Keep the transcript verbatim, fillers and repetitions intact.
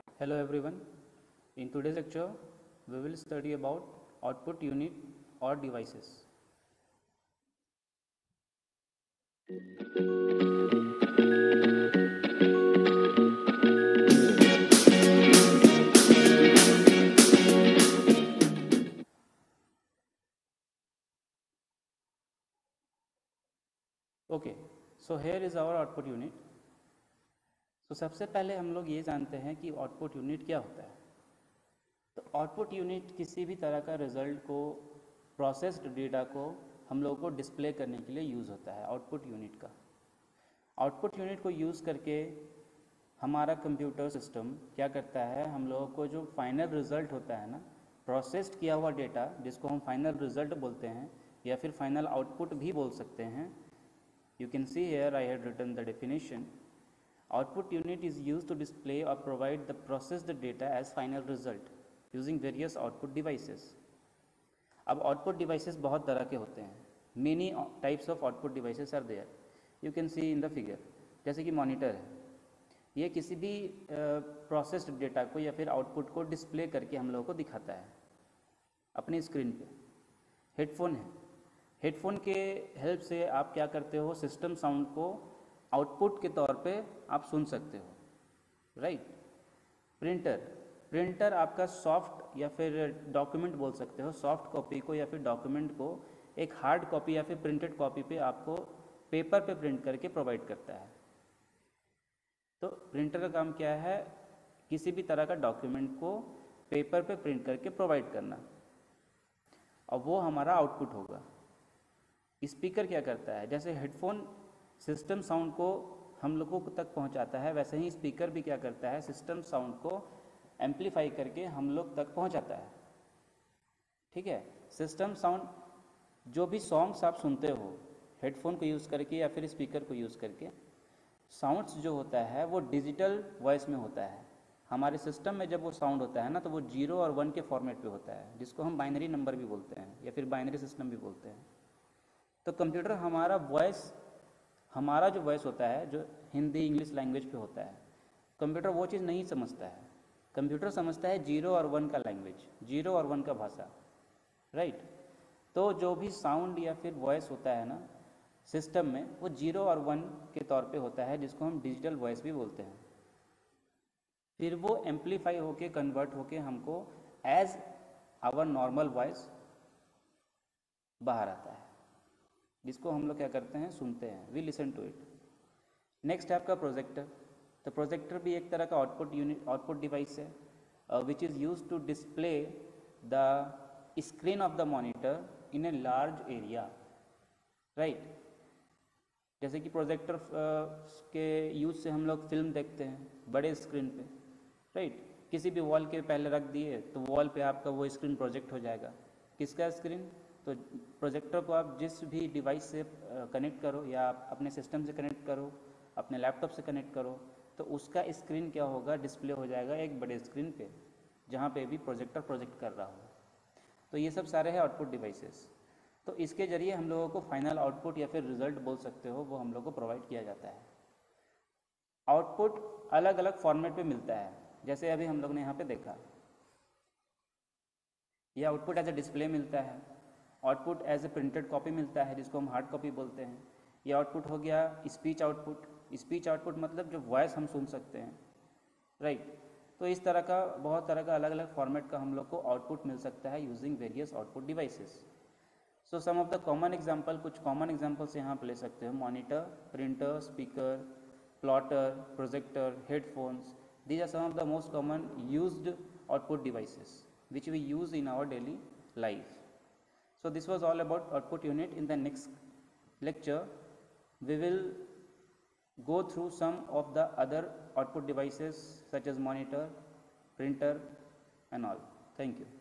Hello everyone. In today's lecture, we will study about output unit or devices. Okay, so here is our output unit. तो so, सबसे पहले हम लोग ये जानते हैं कि आउटपुट यूनिट क्या होता है। तो आउटपुट यूनिट किसी भी तरह का रिजल्ट को, प्रोसेस्ड डेटा को हम लोगों को डिस्प्ले करने के लिए यूज़ होता है आउटपुट यूनिट का। आउटपुट यूनिट को यूज़ करके हमारा कंप्यूटर सिस्टम क्या करता है, हम लोगों को जो फाइनल रिज़ल्ट होता है ना, प्रोसेस्ड किया हुआ डेटा जिसको हम फाइनल रिज़ल्ट बोलते हैं या फिर फाइनल आउटपुट भी बोल सकते हैं। You can see here I had written the definition. Output unit is used to display or provide the processed data as final result using various output devices. अब output devices बहुत तरह के होते हैं. Many types of output devices are there. You can see in the figure. जैसे कि monitor है, ये किसी भी प्रोसेस्ड uh, डेटा को या फिर आउटपुट को डिस्प्ले करके हम लोगों को दिखाता है अपनी स्क्रीन पे. हेडफोन है, हेडफोन के हेल्प से आप क्या करते हो, सिस्टम साउंड को आउटपुट के तौर पे आप सुन सकते हो, राइट. प्रिंटर, प्रिंटर आपका सॉफ्ट या फिर डॉक्यूमेंट बोल सकते हो, सॉफ्ट कॉपी को या फिर डॉक्यूमेंट को एक हार्ड कॉपी या फिर प्रिंटेड कॉपी पे आपको पेपर पे प्रिंट करके प्रोवाइड करता है. तो प्रिंटर का काम क्या है, किसी भी तरह का डॉक्यूमेंट को पेपर पे प्रिंट करके प्रोवाइड करना, और वो हमारा आउटपुट होगा. स्पीकर क्या करता है, जैसे हेडफोन सिस्टम साउंड को हम लोगों तक पहुंचाता है, वैसे ही स्पीकर भी क्या करता है, सिस्टम साउंड को एम्पलीफाई करके हम लोग तक पहुंचाता है. ठीक है. सिस्टम साउंड, जो भी सॉन्ग्स आप सुनते हो हेडफोन को यूज़ करके या फिर स्पीकर को यूज़ करके, साउंड्स जो होता है वो डिजिटल वॉइस में होता है. हमारे सिस्टम में जब वो साउंड होता है ना, तो वो जीरो और वन के फॉर्मेट पे होता है, जिसको हम बाइनरी नंबर भी बोलते हैं या फिर बाइनरी सिस्टम भी बोलते हैं. तो कंप्यूटर हमारा वॉइस हमारा जो वॉइस होता है, जो हिंदी इंग्लिश लैंग्वेज पे होता है, कंप्यूटर वो चीज़ नहीं समझता है. कंप्यूटर समझता है जीरो और वन का लैंग्वेज, जीरो और वन का भाषा, राइट. तो जो भी साउंड या फिर वॉइस होता है ना सिस्टम में, वो जीरो और वन के तौर पे होता है, जिसको हम डिजिटल वॉइस भी बोलते हैं. फिर वो एम्पलीफाई होके कन्वर्ट होके हमको एज आवर नॉर्मल वॉइस बाहर आता है, जिसको हम लोग क्या करते हैं, सुनते हैं, we listen to it. Next है आपका प्रोजेक्टर. तो प्रोजेक्टर भी एक तरह का आउटपुट यूनिट, आउटपुट डिवाइस है, which is use to display the screen of the monitor in a large area, right. जैसे कि प्रोजेक्टर uh, के यूज से हम लोग फिल्म देखते हैं बड़े स्क्रीन पे, राइट. किसी भी वॉल के पहले रख दिए तो वॉल पे आपका वो स्क्रीन प्रोजेक्ट हो जाएगा. किसका स्क्रीन? तो प्रोजेक्टर को आप जिस भी डिवाइस से कनेक्ट करो, या आप अपने सिस्टम से कनेक्ट करो, अपने लैपटॉप से कनेक्ट करो, तो उसका स्क्रीन क्या होगा, डिस्प्ले हो जाएगा एक बड़े स्क्रीन पे, जहाँ पे भी प्रोजेक्टर प्रोजेक्ट कर रहा हो. तो ये सब सारे हैं आउटपुट डिवाइसेस. तो इसके ज़रिए हम लोगों को फाइनल आउटपुट या फिर रिजल्ट बोल सकते हो, वो हम लोग को प्रोवाइड किया जाता है. आउटपुट अलग अलग फॉर्मेट पे मिलता है, जैसे अभी हम लोग ने यहाँ पे देखा, ये आउटपुट एज ए डिस्प्ले मिलता है, output as a printed copy मिलता है, जिसको हम हार्ड कॉपी बोलते हैं. ये आउटपुट हो गया स्पीच आउटपुट. स्पीच आउटपुट मतलब जो वॉइस हम सुन सकते हैं, राइट. तो इस तरह का बहुत तरह का अलग अलग फॉर्मेट का हम लोग को आउटपुट मिल सकता है using various output devices. So some of the common example, कुछ कॉमन एग्जाम्पल्स यहाँ पे ले सकते हो. Monitor, printer, speaker, plotter, projector, headphones. These are some of the most common used output devices which we use in our daily life. So this was all about output unit. In the next lecture we will go through some of the other output devices such as monitor, printer and all. Thank you.